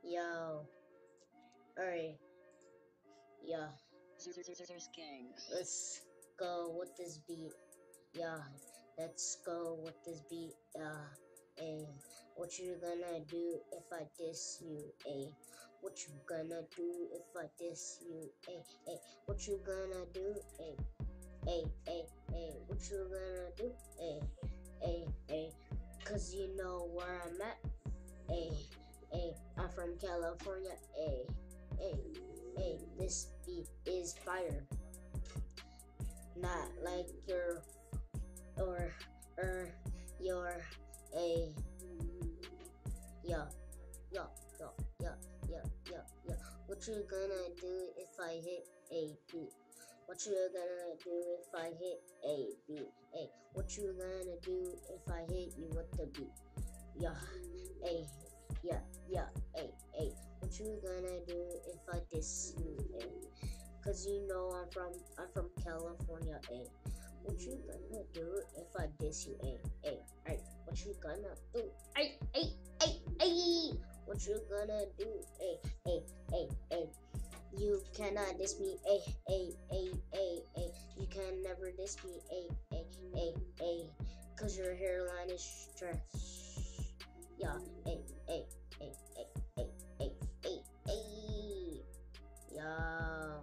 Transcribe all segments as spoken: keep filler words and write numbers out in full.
Yo, alright, yeah, King. let's go with this beat. Yeah, let's go with this beat. Yeah, hey, what you gonna do if I diss you? Hey, what you gonna do if I diss you? Hey, hey, what you gonna do? Hey, hey, hey, hey, what you gonna do? Hey, hey, hey, cause you know where I'm at. Hey, hey, I'm from California. Hey, hey, hey, this beat is fire. Not like your or or your a yeah yeah yeah yeah yeah yeah yeah. What you gonna do if I hit a beat? What you gonna do if I hit a beat? Hey, what you gonna do if I hit you with the beat? Yeah, hey, yeah, yeah, hey, hey. What you gonna do if I diss you? Hey, cause you know I'm from I'm from California. Hey, what you gonna do if I diss you? Hey, hey, hey. What you gonna do? Hey, hey, hey, hey. What you gonna do? Hey, hey, hey, hey. You cannot diss me, hey, hey, hey, hey, hey. You can never diss me, hey, hey, hey, hey. Cause your hairline is trash. Yeah, hey, hey, hey, hey, hey, hey, hey, hey. Yeah,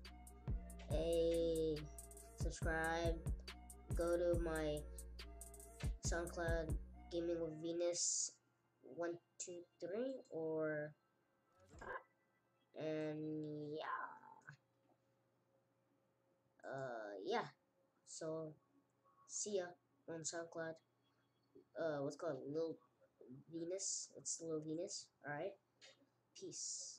hey. Subscribe. Go to my SoundCloud Gaming with Venus one two three or and yeah. Uh yeah. So see ya on SoundCloud. Uh, what's it called Lil Venus. It's Lil Venus. All right. Peace.